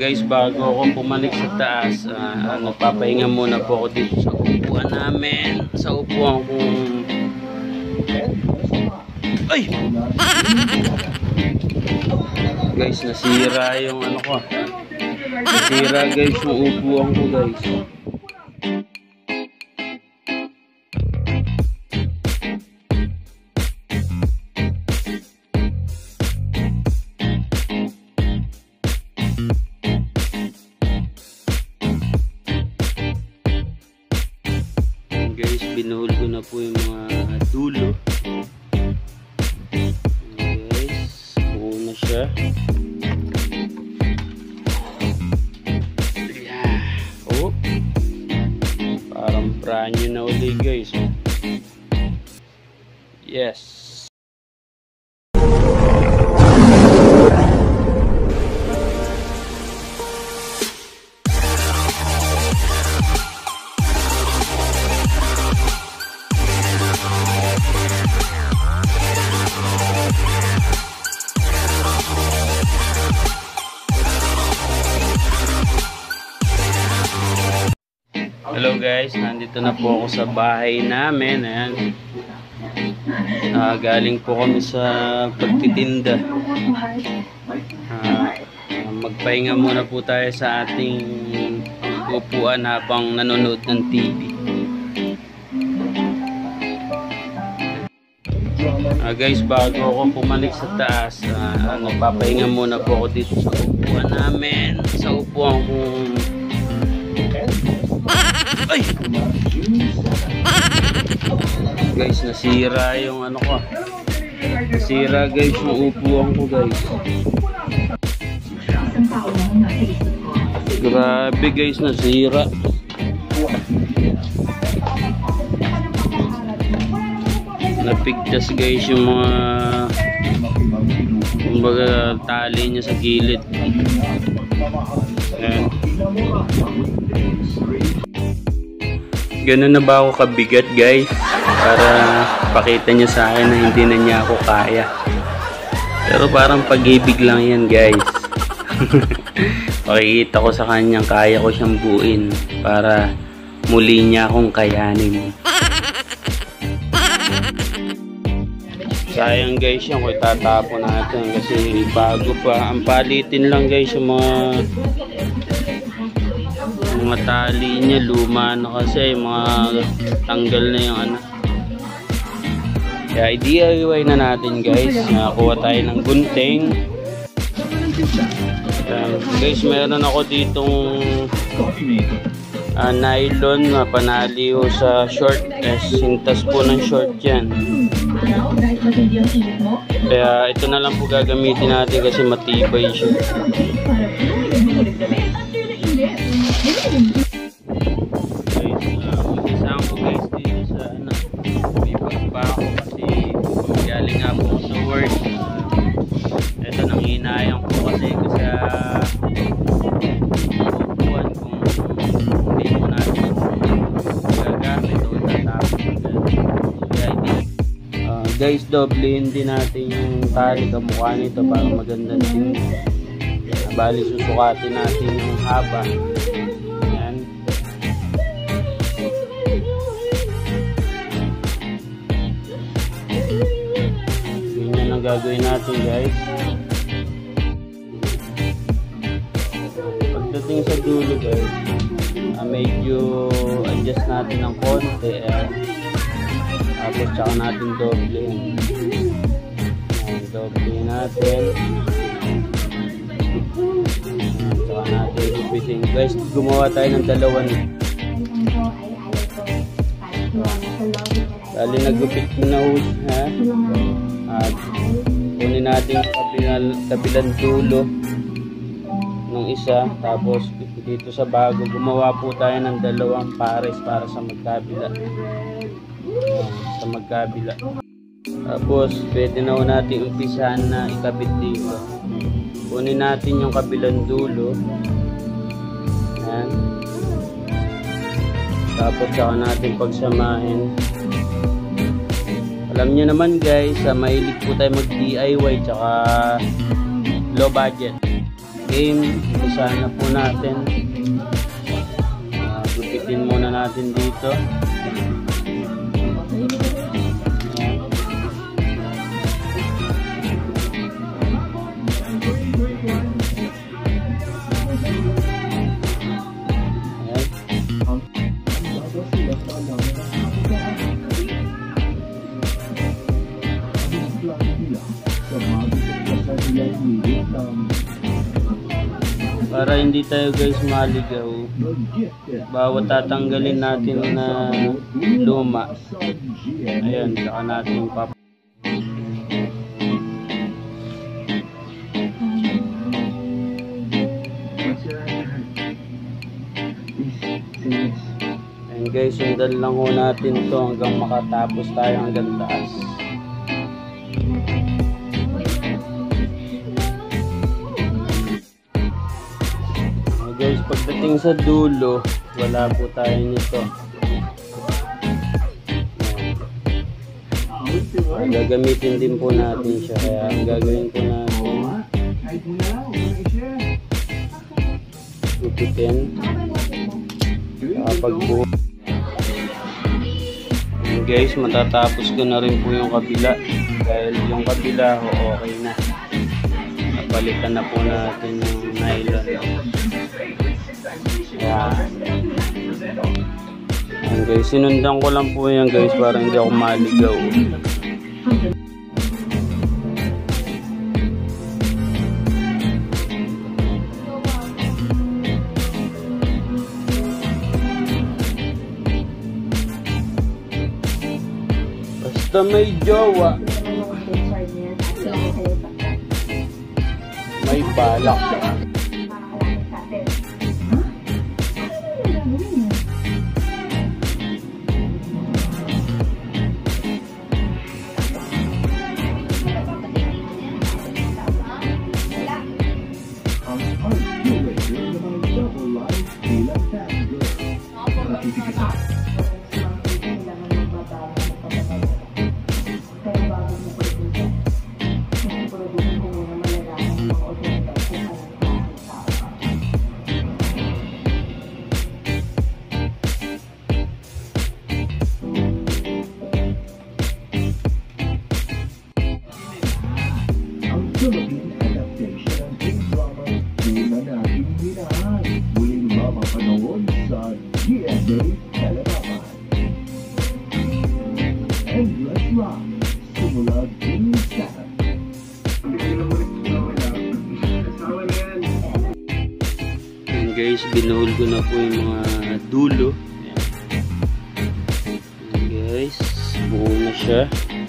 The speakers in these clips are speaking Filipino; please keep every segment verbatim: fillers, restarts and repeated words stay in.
Guys, bago ako pumalik sa taas, uh, nagpapahinga muna po ako dito sa upuan namin. Sa upuan kong... Ay! Guys, nasira yung ano ko. Nasira guys yung upuan ko guys. Guys, binuhol ko na po yung mga dulo. Guys, buo na siya. Yeah. Oh, parang brand new na uli guys. Yes. Hello guys, nandito na po ako sa bahay namin. Ayan. Uh, galing po kami sa pagtitinda. Uh, magpahinga muna po tayo sa ating upuan habang nanonood ng T V. Uh, guys, bago ako pumalik sa taas, uh, magpapahinga muna po ako dito sa upuan namin. Sa upuan kong... Ay! Guys, nasira yung ano ko. Nasira guys yung upuan ko guys. Grabe guys, nasira. Napigtas guys yung mga kumbaga tali niya sa gilid. Ayan. Ganun na ba ako kabigat guys? Para pakita niya sa akin na hindi na niya ako kaya. Pero parang pag-ibig lang yan guys. Pakikita ko sa kanyang kaya ko siyang buuin para muli niya akong kayanin. Sayang guys yan kung itatapon natin kasi bago pa. Ang palitin lang guys yung mga mga tali niya, luma na kasi, mga tanggal na yung ano. Kaya i-D I Y na natin guys. Nakakuha tayo ng gunting. Uh, guys, meron ako ditong uh, nylon na panaliho sa short. Eh, sintas po ng short yan. Kaya ito na lang po gagamitin natin kasi matibay siya. Ito nang hinayang ko kasi sa upuan kung hindi mo natin gagamit o tatapos. Uh, guys, doblehin din natin yung tali kamukha nito para maganda din. Bali, susukatin natin yung haba. Ayan. Ganyan ang gagawin natin guys. Pagdating sa dulo guys, uh, medyo adjust natin ng konti. Ayan. Tapos tsaka natin doble. Ayan, doble natin. Ayan, tsaka natin gupitin. Guys, gumawa tayo ng dalawa na. Dali nagupit ko na hus, ha? At kunin natin yung kabilang, kabilang dulo ng isa. Tapos dito sa bago, gumawa po tayo ng dalawang pares para sa magkabila. Ayan, sa magkabila. Tapos pwede na ho natin umpisahan na ikabit dito. Kunin natin yung kabilang dulo. Ayan. Tapos saka natin pagsamahin. Alam nyo naman guys, uh, mahilig po tayo mag D I Y tsaka low budget. game. Umpisahan na po natin. Uh, gupitin muna natin dito. Para hindi tayo guys maligaw, bawat tatanggalin natin na luma, ayan, saka natin pap ayan guys, sundan lang ho natin to hanggang makatapos tayo hanggang taas. Guys, pagdating sa dulo, wala po tayo nito. Uh, gagamitin din po natin siya. Kaya ang gagawin po natin, gupitin. Kapag po, guys, matatapos ko na rin po yung kabila. Dahil yung kabila, oh, okay na. Napalitan na po natin yung nylon. Ayan. Ayan guys, sinundan ko lang po yan guys para hindi ako maligaw. Basta may jowa, may balak. Philippine adaptation ng K-drama Una Nating Minahal. Muling mapapanood sa G M A Telepapan. Endless Rock, simula minsan. Ayan guys, binuhol ko na po yung mga dulo. Ayan guys, buo na siya.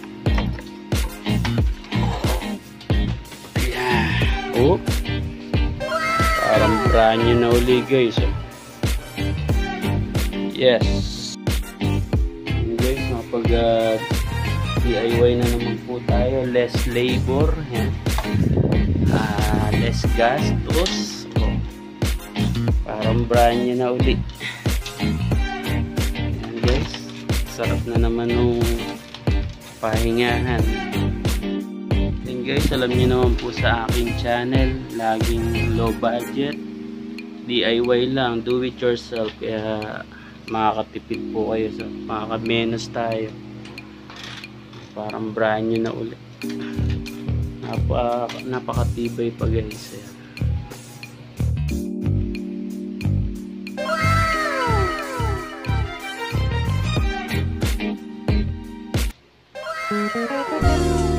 Oh, parang brand new na uli guys. Yes. Ayan guys, mapag uh, D I Y na naman po tayo. Less labor. Ayan. Uh, less gastos. Oh, parang brand new na uli. Ayan guys, sarap na naman nung pahingahan. Guys, alam niyo naman po sa aking channel, laging low budget, D I Y lang, do it yourself, kaya makakatipid po kayo, sa makakamenos tayo. Parang brand new na ulit. Napa, napakatibay pa guys. Wow!